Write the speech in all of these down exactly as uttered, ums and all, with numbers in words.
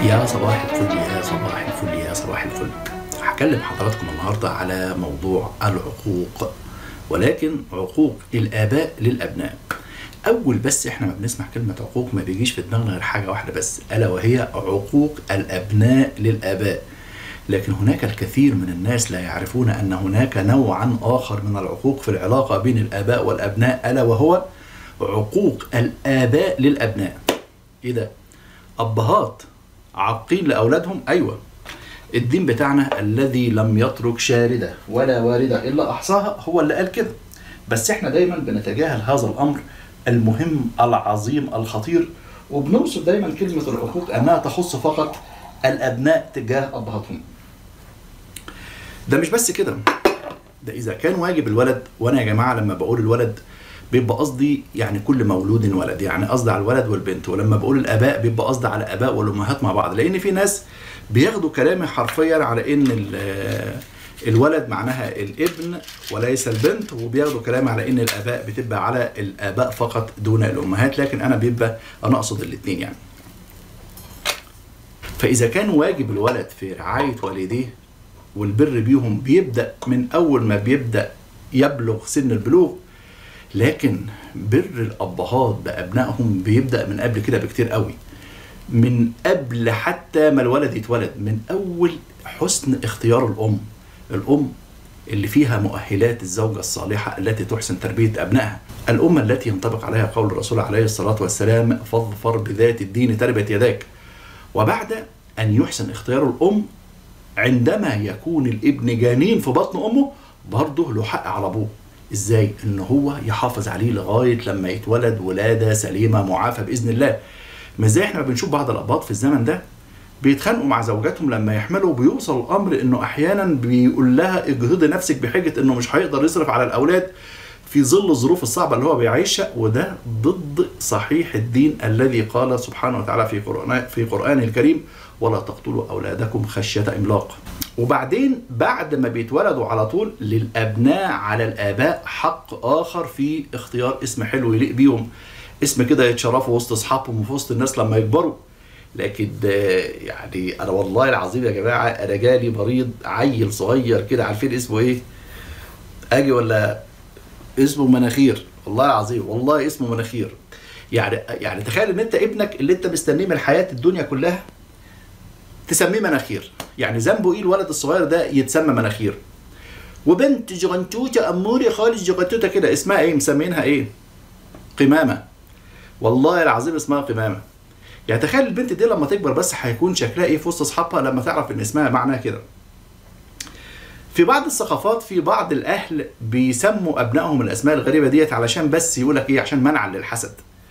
يا صباح الفل يا صباح الفل يا صباح الفل. هكلم حضراتكم النهارده على موضوع العقوق، ولكن عقوق الآباء للأبناء. أول بس إحنا ما بنسمع كلمة عقوق ما بيجيش في دماغنا غير حاجة واحدة بس، ألا وهي عقوق الأبناء للآباء. لكن هناك الكثير من الناس لا يعرفون أن هناك نوعا آخر من العقوق في العلاقة بين الآباء والأبناء، ألا وهو عقوق الآباء للأبناء. إيه ده؟ أبهات عاقين لأولادهم؟ أيوة، الدين بتاعنا الذي لم يترك شاردة ولا واردة إلا أحصاها هو اللي قال كده. بس إحنا دايما بنتجاهل هذا الأمر المهم العظيم الخطير، وبنوصف دايما كلمة العقوق أنها تخص فقط الأبناء تجاه أبهاتهم. ده مش بس كده، ده إذا كان واجب الولد، وأنا يا جماعة لما بقول الولد بيبقى قصدي يعني كل مولود ولد، يعني قصدي على الولد والبنت، ولما بقول الآباء بيبقى قصدي على آباء والأمهات مع بعض، لأن في ناس بياخدوا كلامي حرفيا على إن الولد معناها الابن وليس البنت، وبياخدوا كلامي على إن الآباء بتبقى على الآباء فقط دون الأمهات، لكن أنا بيبقى أنا أقصد الاتنين يعني. فإذا كان واجب الولد في رعاية والديه والبر بيهم بيبدأ من أول ما بيبدأ يبلغ سن البلوغ، لكن بر الأبهات بأبنائهم بيبدأ من قبل كده بكتير قوي، من قبل حتى ما الولد يتولد، من أول حسن اختيار الأم. الأم اللي فيها مؤهلات الزوجة الصالحة التي تحسن تربية أبنائها، الأم التي ينطبق عليها قول الرسول عليه الصلاة والسلام: فاظفر بذات الدين تربت يداك. وبعد أن يحسن اختيار الأم، عندما يكون الابن جنين في بطن أمه برضه له حق على أبوه. ازاي؟ ان هو يحافظ عليه لغايه لما يتولد ولاده سليمه معافى باذن الله. مش زي احنا بنشوف بعض الاباط في الزمن ده بيتخانقوا مع زوجاتهم لما يحملوا، بيوصل الامر انه احيانا بيقول لها اجهضي نفسك بحجه انه مش هيقدر يصرف على الاولاد في ظل الظروف الصعبه اللي هو بيعيشها، وده ضد صحيح الدين الذي قال سبحانه وتعالى في قرآن في قرآنه الكريم: ولا تقتلوا اولادكم خشيه املاق. وبعدين بعد ما بيتولدوا على طول للأبناء على الآباء حق آخر في اختيار اسم حلو يليق بيهم، اسم كده يتشرفوا وسط أصحابهم وفي وسط الناس لما يكبروا. لكن يعني أنا والله العظيم يا جماعة أنا جالي مريض عيل صغير كده، عارفين اسمه إيه؟ أجي ولا اسمه مناخير، والله العظيم والله اسمه مناخير. يعني يعني تخيل إن أنت ابنك اللي أنت مستنيه من الحياة الدنيا كلها تسميه مناخير. يعني ذنبه ايه الولد الصغير ده يتسمى مناخير؟ وبنت جغنتوته اموري خالص جغنتوته كده اسمها ايه؟ مسمينها ايه؟ قمامه. والله العظيم اسمها قمامه. يعني تخيل البنت دي لما تكبر بس هيكون شكلها ايه في وسط اصحابها لما تعرف ان اسمها معناها كده. في بعض الثقافات في بعض الاهل بيسموا ابنائهم الاسماء الغريبه ديت علشان بس يقول لك ايه؟ عشان منعا للحسد.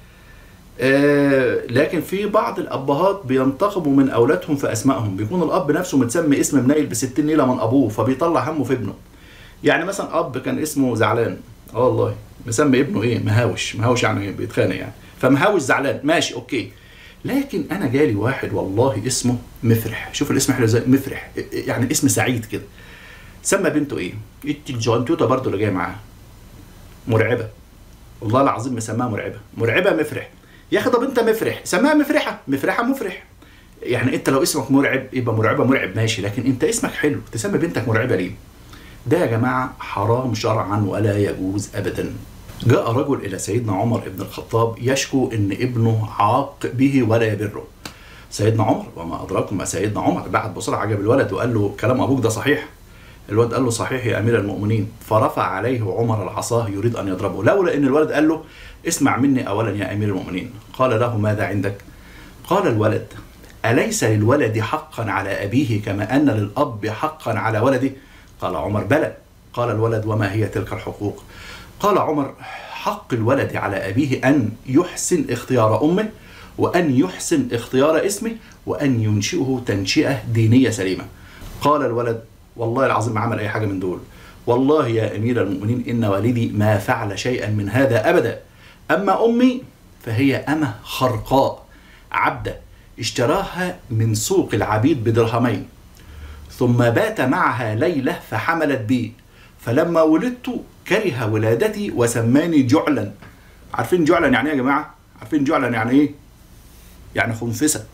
آه لكن في بعض الابهات بينتقموا من اولادهم في اسمائهم، بيكون الاب نفسه متسمي اسم منيل بستين نيله من ابوه فبيطلع همه في ابنه. يعني مثلا اب كان اسمه زعلان، اه والله مسمي ابنه ايه؟ مهاوش. مهاوش يعني بيتخانق يعني، فمهاوش زعلان ماشي اوكي. لكن انا جالي واحد والله اسمه مفرح، شوف الاسم حلو ازاي، مفرح يعني اسم سعيد كده. سمى بنته ايه؟ الجوانتوته برضه اللي جايه معاه مرعبه، والله العظيم مسماها مرعبه، مرعبه مفرح. يا اخي طب انت مفرح سماها مفرحه، مفرحه مفرح. يعني انت لو اسمك مرعب يبقى مرعبه مرعب ماشي، لكن انت اسمك حلو تسمي بنتك مرعبه ليه؟ ده يا جماعه حرام شرعا ولا يجوز ابدا. جاء رجل الى سيدنا عمر بن الخطاب يشكو ان ابنه عاق به ولا يبره. سيدنا عمر وما ادراكم ما سيدنا عمر بعد بسرعه عجب الولد وقال له: كلام ابوك ده صحيح؟ الولد قال له: صحيح يا امير المؤمنين. فرفع عليه عمر العصاه يريد ان يضربه، لولا ان الولد قال له: اسمع مني اولا يا امير المؤمنين. قال له: ماذا عندك؟ قال الولد: اليس للولد حقا على ابيه كما ان للاب حقا على ولده؟ قال عمر: بلى. قال الولد: وما هي تلك الحقوق؟ قال عمر: حق الولد على ابيه ان يحسن اختيار امه، وان يحسن اختيار اسمه، وان ينشئه تنشئه دينيه سليمه. قال الولد: والله العظيم ما عمل اي حاجه من دول، والله يا امير المؤمنين ان والدي ما فعل شيئا من هذا ابدا. اما امي فهي امه خرقاء عبده اشتراها من سوق العبيد بدرهمين، ثم بات معها ليله فحملت بي، فلما ولدت كره ولادتي وسماني جعلا. عارفين جعلا يعني ايه يا جماعه؟ عارفين جعلا يعني ايه؟ يعني خنفسه.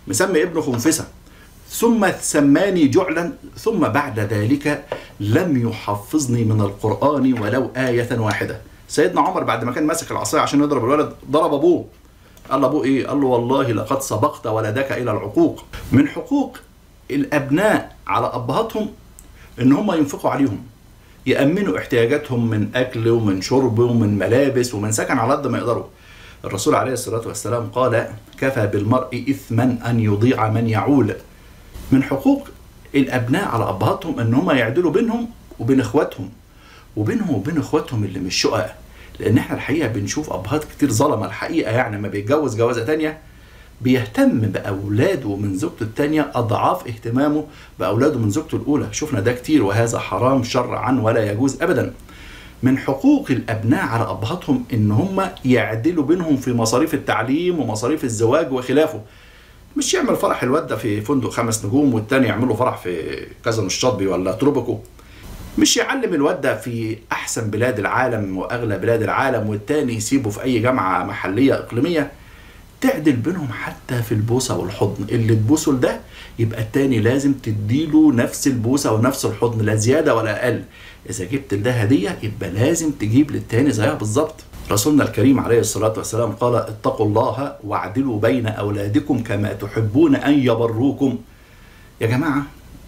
مسمي ابنه خنفسة، ثم سماني جعلا، ثم بعد ذلك لم يحفظني من القرآن ولو آية واحدة. سيدنا عمر بعد ما كان ماسك العصاية عشان يضرب الولد ضرب أبوه. قال له أبوه إيه؟ قال له والله لقد سبقت ولدك إلى العقوق. من حقوق الأبناء على أبهاتهم إن هم ينفقوا عليهم، يأمنوا احتياجاتهم من أكل ومن شرب ومن ملابس ومن سكن على قد ما يقدروا. الرسول عليه الصلاة والسلام قال: كفى بالمرء إثما أن يضيع من يعول. من حقوق الأبناء على أبهاتهم إن هم يعدلوا بينهم وبين إخواتهم، وبينهم وبين إخواتهم اللي مش شقق. لأن إحنا الحقيقة بنشوف أبهات كتير ظلمة الحقيقة، يعني ما بيتجوز جوازة تانية بيهتم بأولاده من زوجته التانية أضعاف اهتمامه بأولاده من زوجته الأولى. شفنا ده كتير، وهذا حرام شرعا ولا يجوز أبدا. من حقوق الأبناء على أبهاتهم إن هم يعدلوا بينهم في مصاريف التعليم ومصاريف الزواج وخلافه. مش يعمل فرح الواد ده في فندق خمس نجوم والتاني يعمله فرح في كازن الشاطبي ولا تروبيكو. مش يعلم الواد ده في أحسن بلاد العالم وأغلى بلاد العالم والتاني يسيبه في أي جامعة محلية إقليمية. تعدل بينهم حتى في البوسة والحضن، اللي تبوسه ده يبقى التاني لازم تديله نفس البوسة ونفس الحضن، لا زيادة ولا أقل. إذا جبت ده هدية يبقى لازم تجيب للتاني زيها بالظبط. رسولنا الكريم عليه الصلاة والسلام قال: اتقوا الله واعدلوا بين أولادكم كما تحبون أن يبروكم. يا جماعة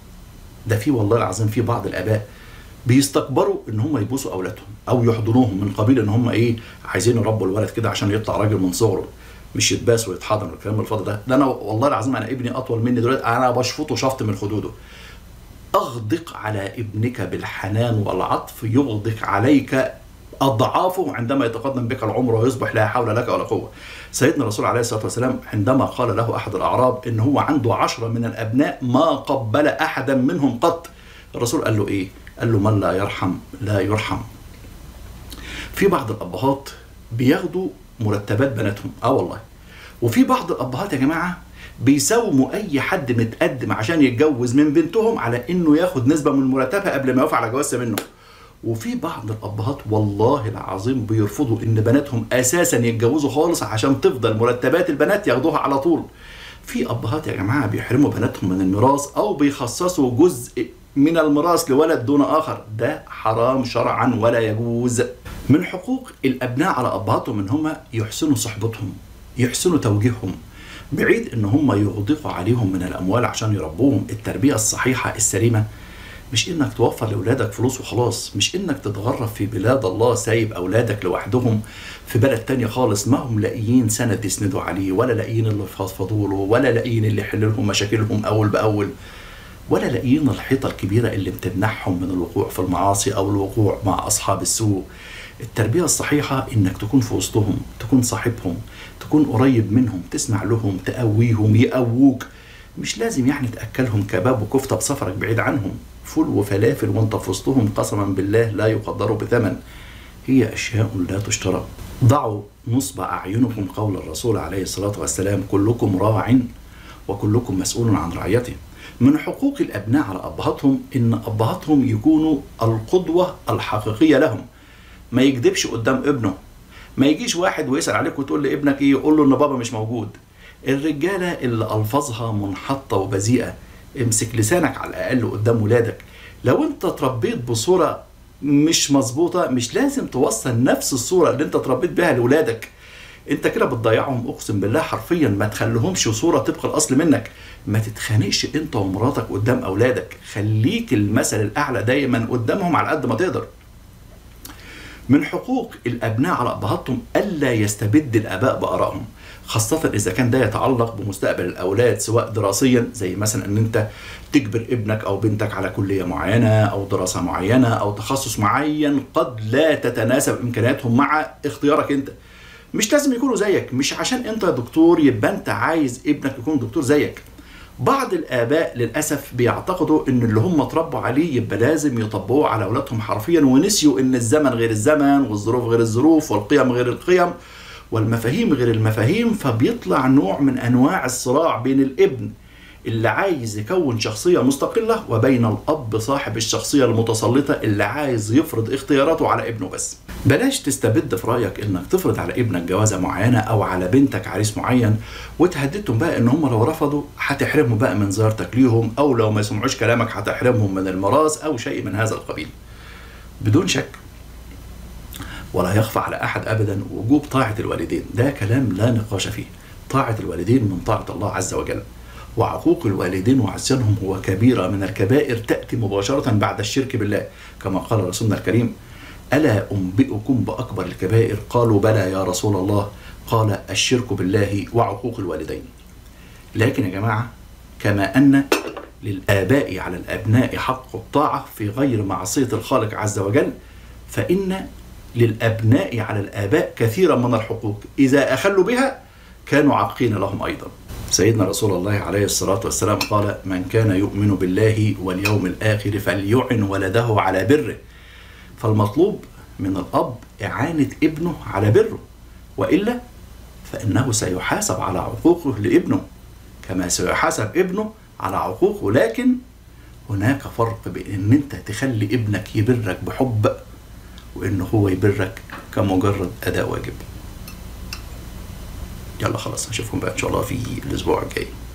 ده في والله العظيم في بعض الآباء بيستكبروا ان هم يبوسوا اولادهم او يحضنوهم من قبيل ان هم ايه عايزين يربوا الولد كده عشان يطلع راجل من صغره، مش يتباس ويتحضن والكلام الفاضي ده. ده انا والله العظيم انا ابني اطول مني دلوقتي انا بشفطه شفط من خدوده. اغدق على ابنك بالحنان والعطف يغدق عليك اضعافه عندما يتقدم بك العمر ويصبح لا حول لك ولا قوه. سيدنا الرسول عليه الصلاه والسلام عندما قال له احد الاعراب ان هو عنده عشرة من الابناء ما قبل احدا منهم قط، الرسول قال له ايه؟ قال له: من لا يرحم لا يرحم. في بعض الابهات بياخدوا مرتبات بناتهم، اه والله. وفي بعض الابهات يا جماعه بيساوموا اي حد متقدم عشان يتجوز من بنتهم على انه ياخد نسبه من مرتبها قبل ما يوافق على جوازها منه. وفي بعض الابهات والله العظيم بيرفضوا ان بناتهم اساسا يتجوزوا خالص عشان تفضل مرتبات البنات ياخدوها على طول. في ابهات يا جماعه بيحرموا بناتهم من الميراث او بيخصصوا جزء من الميراث لولد دون آخر. ده حرام شرعا ولا يجوز. من حقوق الأبناء على أبهاتهم إن هم يحسنوا صحبتهم، يحسنوا توجيههم، بعيد إن هم يغدقوا عليهم من الأموال عشان يربوهم. التربية الصحيحة السليمة مش إنك توفر لأولادك فلوس وخلاص، مش إنك تتغرب في بلاد الله سايب أولادك لوحدهم في بلد تانية خالص ما هم لاقيين سند يسندوا عليه، ولا لاقيين اللي يفضفضوا له، ولا لاقيين اللي يحل لهم مشاكلهم أول بأول، ولا لاقيين الحيطة الكبيرة اللي بتمنعهم من الوقوع في المعاصي أو الوقوع مع أصحاب السوء. التربية الصحيحة إنك تكون في وسطهم، تكون صاحبهم، تكون قريب منهم، تسمع لهم، تقويهم، يقووك. مش لازم يعني تأكلهم كباب وكفتة بسفرك بعيد عنهم، فول وفلافل وانت في وسطهم قسما بالله لا يقدروا بثمن. هي أشياء لا تشترى. ضعوا نصب أعينكم قول الرسول عليه الصلاة والسلام: كلكم راع وكلكم مسؤول عن رعيته. من حقوق الأبناء على أبهاتهم إن أبهاتهم يكونوا القدوة الحقيقية لهم. ما يكذبش قدام ابنه، ما يجيش واحد ويسأل عليك وتقول لابنك إيه، يقول له إن بابا مش موجود. الرجالة اللي ألفاظها منحطة وبذيئة امسك لسانك على الأقل قدام ولادك. لو أنت تربيت بصورة مش مظبوطة مش لازم توصل نفس الصورة اللي أنت تربيت بها لولادك. انت كده بتضيعهم اقسم بالله حرفيا. ما تخليهمش صوره طبق الاصل منك. ما تتخانقش انت ومراتك قدام اولادك، خليك المثل الاعلى دايما قدامهم على قد ما تقدر. من حقوق الابناء على ابهاتهم الا يستبد الاباء بارائهم، خاصه اذا كان ده يتعلق بمستقبل الاولاد سواء دراسيا، زي مثلا ان انت تجبر ابنك او بنتك على كليه معينه او دراسه معينه او تخصص معين قد لا تتناسب امكانياتهم مع اختيارك انت. مش لازم يكونوا زيك، مش عشان انت دكتور يبقى انت عايز ابنك يكون دكتور زيك. بعض الآباء للأسف بيعتقدوا ان اللي هم اتربوا عليه يبقى لازم يطبقوه على أولادهم حرفيا، ونسيوا ان الزمن غير الزمن والظروف غير الظروف والقيم غير القيم والمفاهيم غير المفاهيم. فبيطلع نوع من أنواع الصراع بين الابن اللي عايز يكون شخصية مستقلة، وبين الأب صاحب الشخصية المتسلطة اللي عايز يفرض اختياراته على ابنه بس. بلاش تستبد في رأيك انك تفرض على ابنك جوازة معينة او على بنتك عريس معين وتهددهم بقى ان هم لو رفضوا هتحرمهم بقى من زيارتك ليهم، او لو ما سمعوش كلامك هتحرمهم من الميراث او شيء من هذا القبيل. بدون شك ولا يخفى على احد ابدا وجوب طاعة الوالدين، ده كلام لا نقاش فيه. طاعة الوالدين من طاعة الله عز وجل، وعقوق الوالدين وعصيانهم هو كبيرة من الكبائر تأتي مباشرة بعد الشرك بالله، كما قال رسولنا الكريم: ألا أنبئكم بأكبر الكبائر؟ قالوا بلى يا رسول الله، قال: الشرك بالله وعقوق الوالدين. لكن يا جماعة، كما أن للآباء على الأبناء حق الطاعة في غير معصية الخالق عز وجل، فإن للأبناء على الآباء كثيرا من الحقوق إذا أخلوا بها كانوا عاقين لهم أيضا. سيدنا رسول الله عليه الصلاة والسلام قال: من كان يؤمن بالله واليوم الآخر فليعن ولده على بره. فالمطلوب من الأب إعانة ابنه على بره، وإلا فإنه سيحاسب على عقوقه لابنه كما سيحاسب ابنه على عقوقه. لكن هناك فرق بين إن أنت تخلي ابنك يبرك بحب، وإنه هو يبرك كمجرد أداء واجب. يلا خلاص، هشوفكم بقى إن شاء الله في الأسبوع الجاي.